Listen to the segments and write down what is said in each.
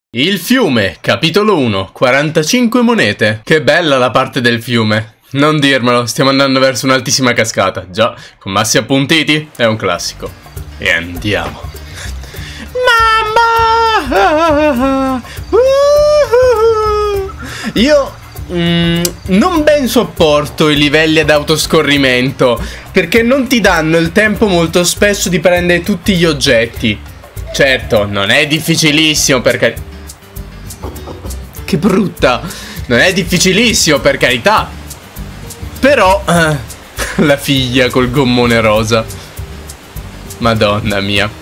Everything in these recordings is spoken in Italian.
Il fiume, capitolo 1, 45 monete. Che bella la parte del fiume. Non dirmelo, stiamo andando verso un'altissima cascata. Già, con massi appuntiti, è un classico. E andiamo. Mamma! Io non ben sopporto i livelli ad autoscorrimento, perché non ti danno il tempo molto spesso di prendere tutti gli oggetti. Certo, non è difficilissimo perché... Che brutta! Non è difficilissimo per carità. Però la figlia col gommone rosa. Madonna mia.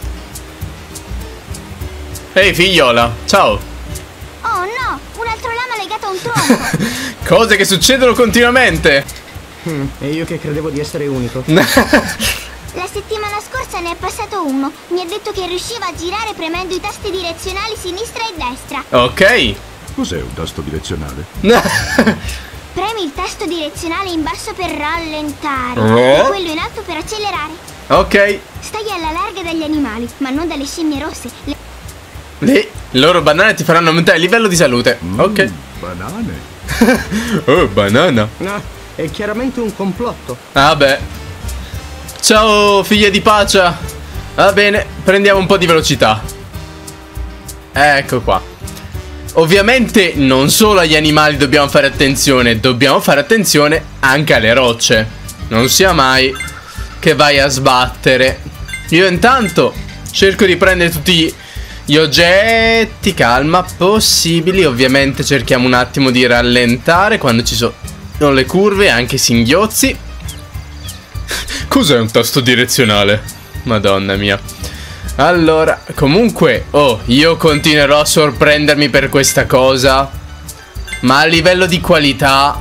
Ehi figliola, ciao. Oh no, un altro lama legato a un tronco. Cose che succedono continuamente. E io che credevo di essere unico. La settimana scorsa ne è passato uno. Mi ha detto che riusciva a girare premendo i tasti direzionali sinistra e destra. Ok. Cos'è un tasto direzionale? Premi il tasto direzionale in basso per rallentare e quello in alto per accelerare. Ok. Stai alla larga dagli animali, ma non dalle scimmie rosse. Le loro banane ti faranno aumentare il livello di salute. Ok. Banane. Oh, banana. No, è chiaramente un complotto. Vabbè. Ciao figlia di Pacia. Va bene, prendiamo un po' di velocità. Ecco qua. Ovviamente non solo agli animali dobbiamo fare attenzione anche alle rocce. Non sia mai che vai a sbattere. Io intanto cerco di prendere tutti gli oggetti, calma, possibili. Ovviamente cerchiamo un attimo di rallentare quando ci sono le curve, anche i singhiozzi. Cos'è un tasto direzionale? Madonna mia. Allora, comunque, io continuerò a sorprendermi per questa cosa. Ma a livello di qualità,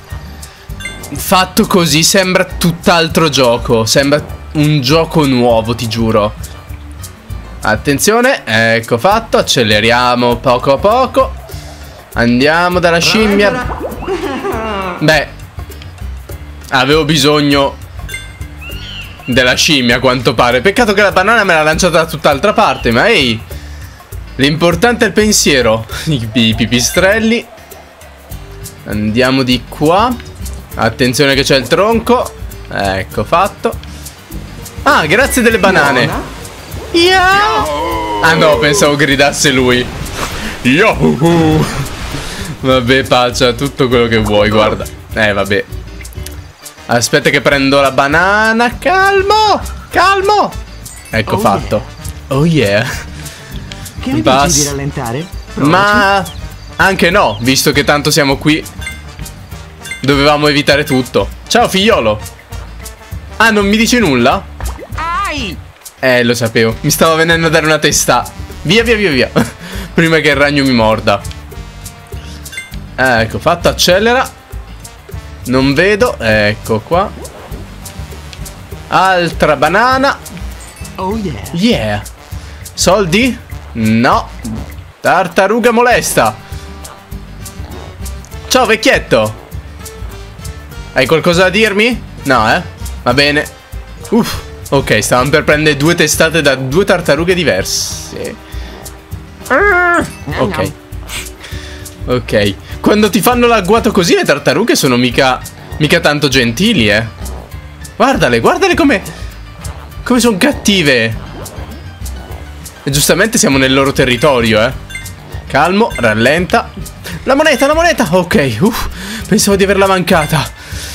fatto così sembra tutt'altro gioco. Sembra un gioco nuovo, ti giuro. Attenzione, ecco fatto. Acceleriamo poco a poco. Andiamo dalla scimmia. Beh, avevo bisogno della scimmia a quanto pare. Peccato che la banana me l'ha lanciata da tutt'altra parte. Ma ehi, l'importante è il pensiero. I pipistrelli. Andiamo di qua. Attenzione che c'è il tronco. Ecco fatto. Ah, grazie delle banane. Yeah. Ah no, pensavo gridasse lui. Yahoo. Vabbè Pacia, tutto quello che vuoi, guarda. Vabbè. Aspetta che prendo la banana. Calmo, calmo. Ecco fatto. Oh yeah. Che ne dici di rallentare? Provaci. Ma anche no, visto che tanto siamo qui. Dovevamo evitare tutto. Ciao figliolo. Ah, non mi dici nulla? Ai! Lo sapevo. Mi stava venendo a dare una testa. Via, via, via, via. Prima che il ragno mi morda. Ecco fatto, accelera. Non vedo, ecco qua. Altra banana. Oh yeah. Yeah. Soldi? No. Tartaruga molesta. Ciao vecchietto. Hai qualcosa da dirmi? No, va bene. Uff. Ok, stavamo per prendere due testate da due tartarughe diverse. Ok. Ok. Quando ti fanno l'agguato così le tartarughe sono mica tanto gentili, Guardale, guardale come sono cattive. E giustamente siamo nel loro territorio, Calmo, rallenta. La moneta, la moneta. Ok, pensavo di averla mancata.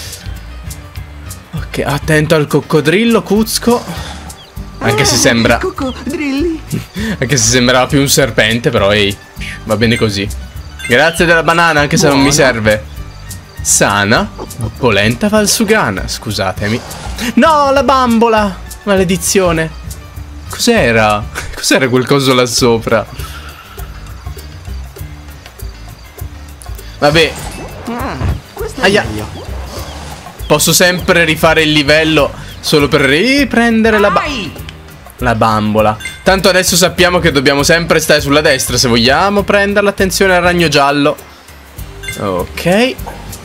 Ok, attento al coccodrillo, Cuzco. Anche se sembra... Coccodrilli. Anche se sembrava più un serpente, però ehi, va bene così. Grazie della banana, anche se non mi serve. Sana, polenta valsugana, scusatemi. No, la bambola. Maledizione. Cos'era? Cos'era quel coso là sopra? Vabbè. Questo è Aia. meglio. Posso sempre rifare il livello solo per riprendere la bambola. Tanto adesso sappiamo che dobbiamo sempre stare sulla destra se vogliamo prenderla. Attenzione al ragno giallo. Ok.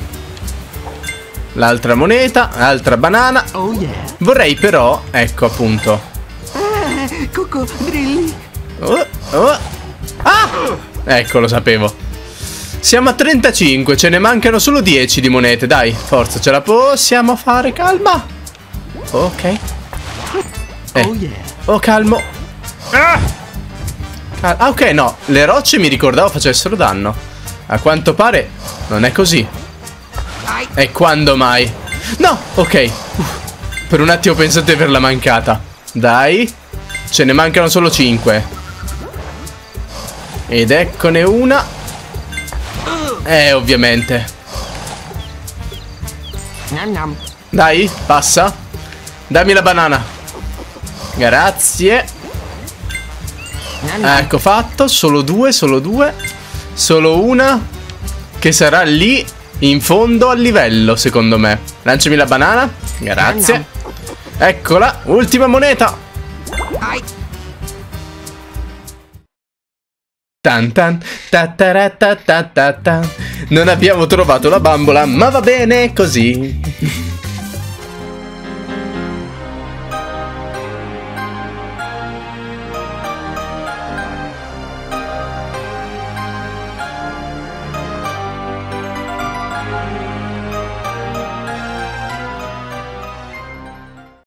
L'altra moneta, altra banana. Oh yeah. Vorrei però, ecco appunto. Coccodrilli. Ah! Ecco, lo sapevo. Siamo a 35, ce ne mancano solo 10 di monete. Dai, forza, ce la possiamo fare. Calma. Ok. Oh yeah. Oh, calmo. Ok, no, le rocce mi ricordavo facessero danno. A quanto pare non è così. E quando mai? No, ok. Per un attimo penso di averla mancata. Dai. Ce ne mancano solo 5. Ed eccone una. Ovviamente. Nam nam. Dai, passa. Dammi la banana. Grazie. Nam nam. Ecco fatto. Solo 2, solo 2. Solo una che sarà lì in fondo al livello, secondo me. Lanciami la banana. Grazie. Eccola. Ultima moneta. Ai. Tan tan, ta ta ta ta ta ta. Non abbiamo trovato la bambola, ma va bene così.